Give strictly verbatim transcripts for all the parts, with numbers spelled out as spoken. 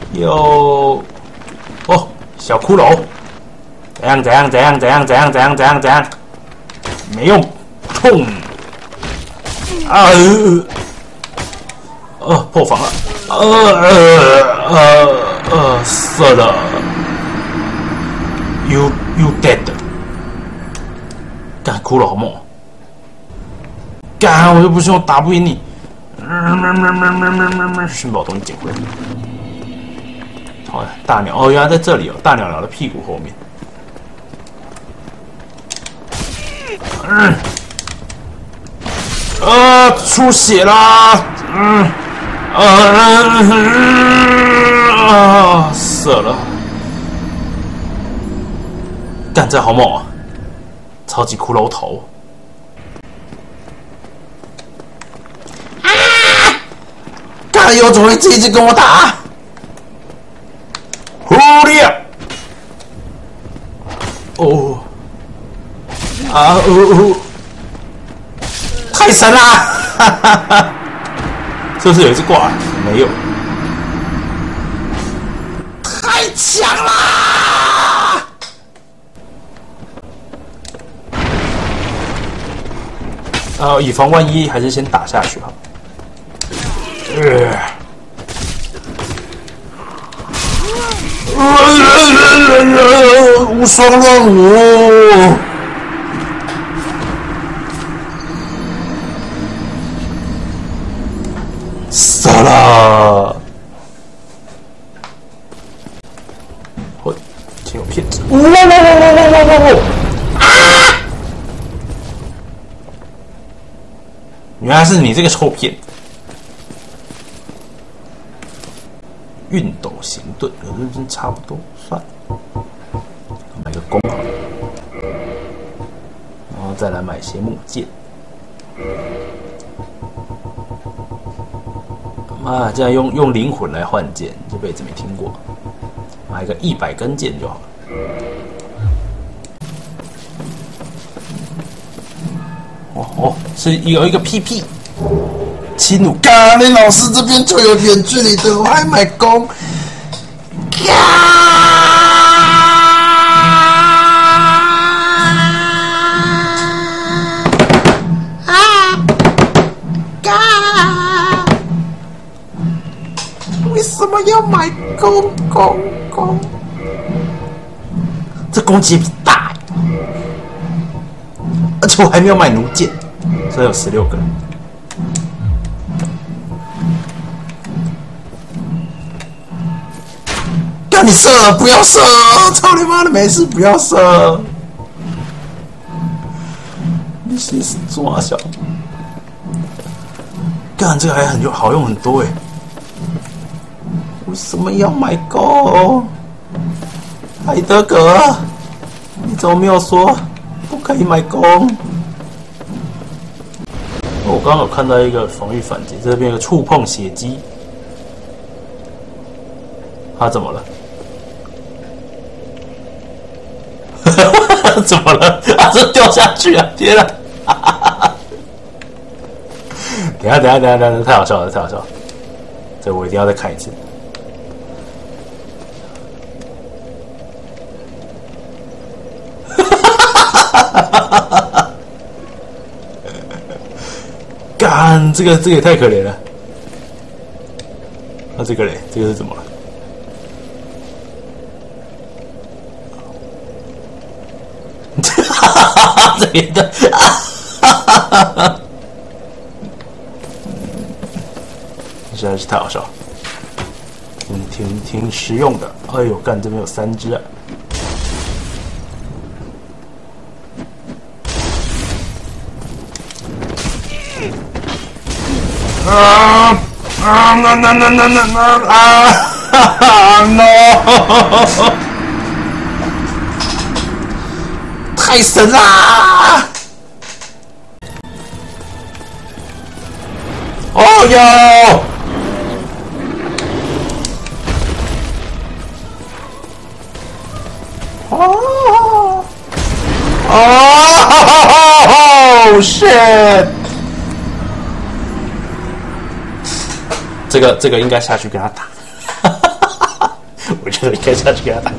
有哦，小骷髅，怎样怎样怎样怎样怎样怎样怎样怎样，没用，砰！啊呃，呃破防了，呃呃呃呃，射了 ，you you dead， 干骷髅好猛，干我又不是我打不赢你。 先把我东西捡回来。好，大鸟哦，原来在这里哦，大鸟鸟的屁股后面。嗯，啊，出血啦！嗯，啊，射了！干，这好猛啊！超级骷髅头。 哎呦，怎么会一直跟我打？狐狸！哦，啊哦哦，太神啦！哈哈哈！是不是有一只挂？没有，太强啦！啊，以防万一，还是先打下去好。 呃，无双乱舞，死了！我挺有骗子！哇哇哇哇哇哇哇哇！啊！原来是你这个臭骗子！ 熨斗行盾，可是真差不多，算了，买个弓好了，然后再来买些木剑。啊，这样用用灵魂来换剑，这辈子没听过，买个一百根剑就好了。哦哦，是有一个屁屁。 奇努咖喱老师这边就有远距离的，我还买弓。嘎！啊！嘎！为什么要买弓弓弓？这弓击比大，而且我还没有买弩箭，所以有十六根。 你射了，不要射！操你妈的，没事，不要射！你心思抓小，干这个还很用，好用很多哎。为什么要买弓？海德格，你怎么没有说不可以买弓？我刚刚有看到一个防御反击，这边有个触碰血击，他怎么了？ 怎么了？啊，这掉下去啊！天啊！等下，等下，等下，等下，太好笑了，太好笑了！这我一定要再看一次。干，这个这个也太可怜了。那、啊、这个嘞，这个是怎么了？ 这边的，实在是太好笑了，挺挺挺实用的。哎呦，干这边有三只啊！啊啊！no no no no no no 啊！哈哈 no！ 太神啦！哦哟！哦哦 shit！ 这个这个应该下去跟他打。 我觉得应该下去给他打。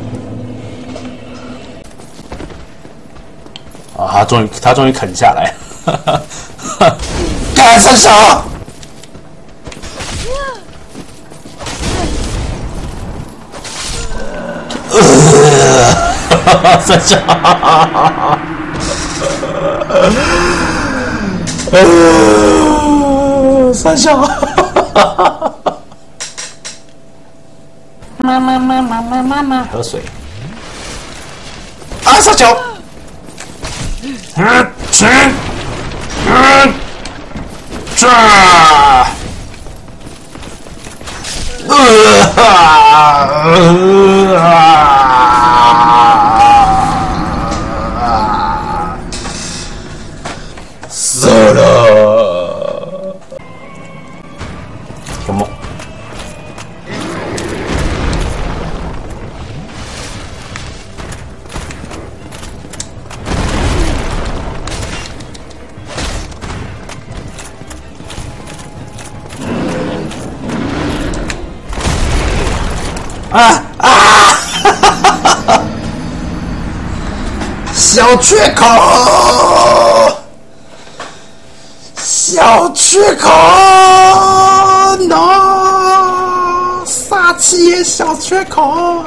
啊，他终于他终于啃下来，干伸手！呃，伸手！呃，三小，妈妈妈妈妈妈妈，喝水。啊，三小，嗯，去，嗯，这，呃啊，死了，有梦。啊啊！小缺口，小缺口 ，no， 杀气也小缺口。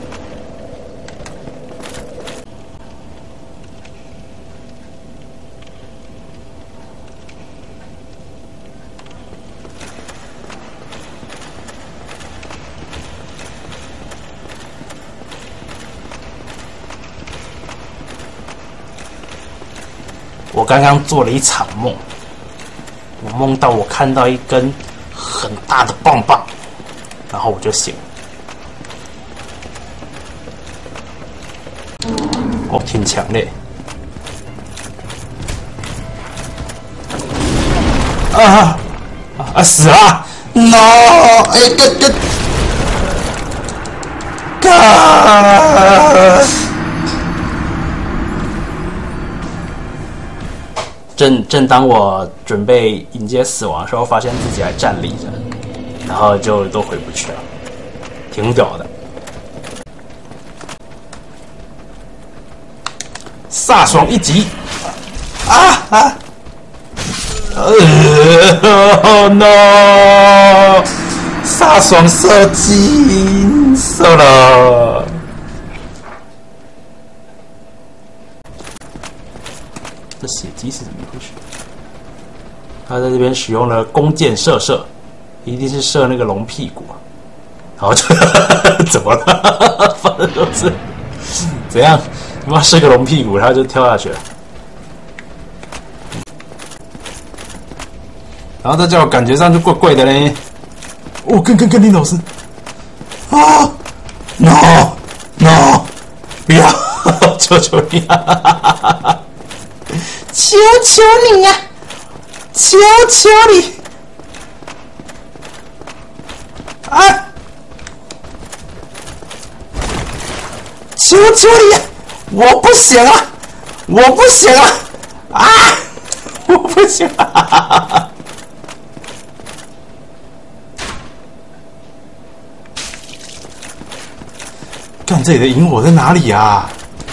我刚刚做了一场梦，我梦到我看到一根很大的棒棒，然后我就醒了。哦，挺强烈。啊啊！死了 ！No！ 哎，这这，干！正正当我准备迎接死亡的时候，发现自己还站立着，然后就都回不去了，挺屌的。飒爽一击！啊啊！呃、oh、，no！ 飒爽射击，射了。这血迹是怎么回事？他在这边使用了弓箭射射，一定是射那个龙屁股，然后就怎么了？反正就是怎样，他妈射个龙屁股，他就跳下去了。然后这叫我感觉上就怪怪的嘞。哦，跟跟跟林老师啊 ，no no， 不要，求求你啊！求求你呀、啊！求求你！啊！求求你、啊！我不行了，我不行了！啊！我不行了！干，这里的萤火在哪里啊？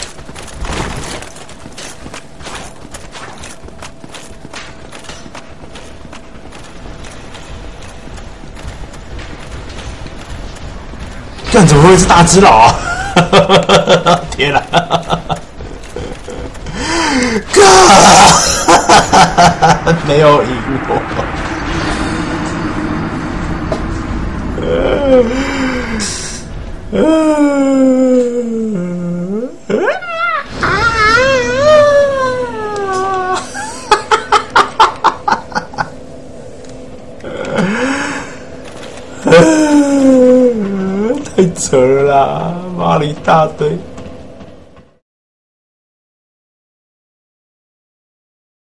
干，怎么会是大只佬啊？天哪！干，没有萤火。太扯了啦！妈了一大堆。